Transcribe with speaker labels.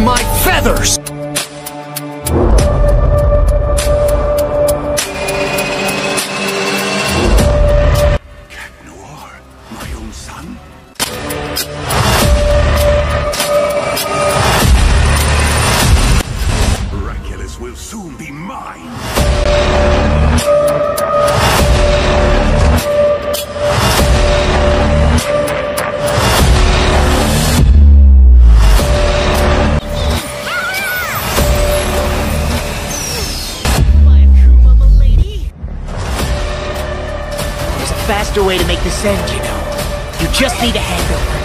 Speaker 1: my feathers!
Speaker 2: Cat Noir, my own son? Miraculous will soon be mine!
Speaker 3: Faster way to make this end, you know. You just need to hand over.